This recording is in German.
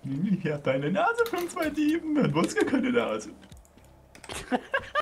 Ich hab deine Nase von 2 Dieben. Ein Wurzel keine Nase.